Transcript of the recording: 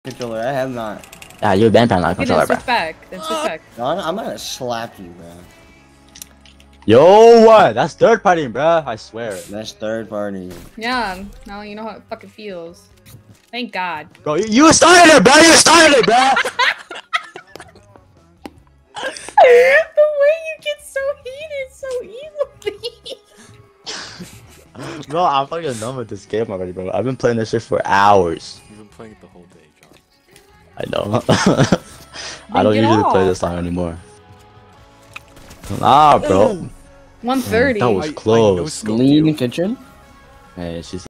controller. I have not. Yeah, you're banned on that Okay, controller, then bro. switch back. Then switch back. No, I'm gonna slap you, bro. Yo, what? That's third party, bro. I swear. That's third party. Yeah, now you know how it fucking feels. Thank God. Bro, you started it, bro. You started it, bro. The way you get so heated so easily. Bro, I'm fucking done with this game already, bro. I've been playing this shit for hours. You've been playing it the whole day, John. I know. I don't get usually play off. this long anymore. Nah, bro. 130. That was I close. no-scoped Lean you. kitchen. Hey, she's